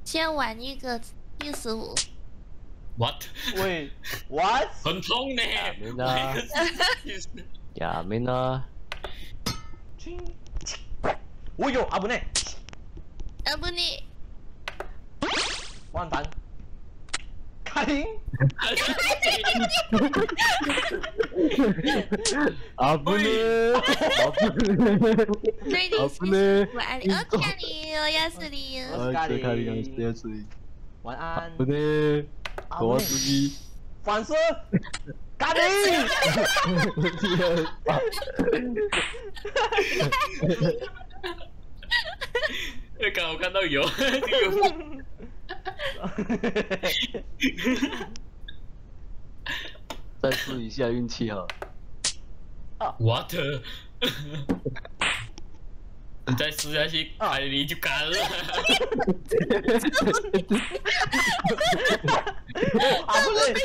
先玩一个75。 What？ 喂 ，What？ 很痛呢。 亚明呢？ 我有阿布内， 阿布内， 完蛋，卡林， 阿布呢？阿布呢？ 对你是晚安，哦，卡林，我要死你！ 卡林， 卡林，要死你！ 晚安。 阿布呢？我自己。 反射，卡林。 刚我看到有， 再试一下运气哈。 What？ 你再试下去，海里就干了。 阿布内，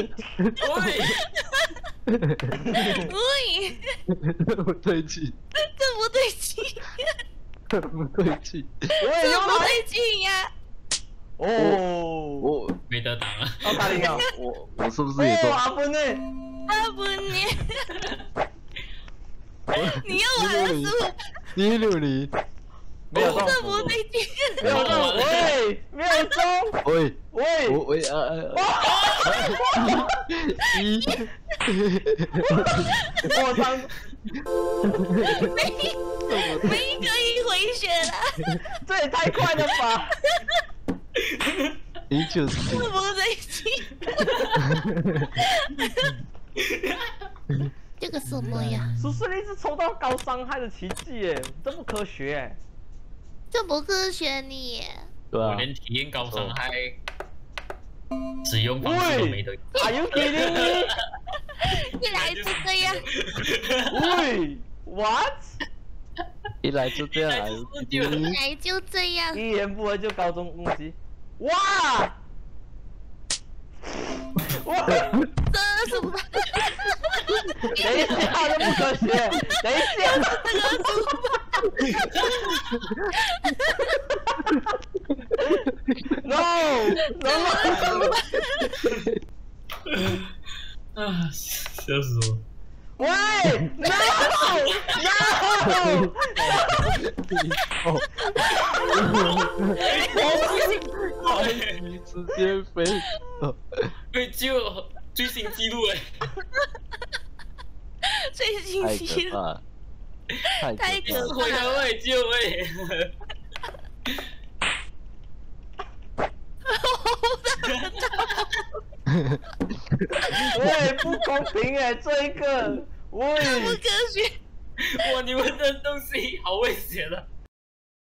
喂， 不对劲， 这不对劲， 不对劲， 这不对劲呀！ 哦， 没得打了。 哦，卡林啊， 我是不是也中？ 阿布内， 阿布内，你又玩了15， 你60， 没有中， 这不对劲， 没有中，喂，没有中， 喂喂， 喂我操！ 没可以回血了， 这也太快了吧！ 你就是这不对劲。这个什么呀？ 苏斯利是抽到高伤害的奇迹耶，这不科学耶！ 这不科学你。 对啊， 我连体验高伤害使用方式都没得。 Are you kidding me？ 一来就这样。 喂 ，What？ 一来就这样， 一来就这样。 一言不合就高中攻击，哇！哇！ 这什么？ 等一下，这不科学！等一下，No！ 啊，笑死我！ 喂 ！No！No！ 你直接飞走， 被救最新纪录哎！ 最新太期可怕， 太可怕回来了。 喂救喂！ 喂，不公平哎，这一个，喂， 不科学。 哇，你们的东西好危险啊！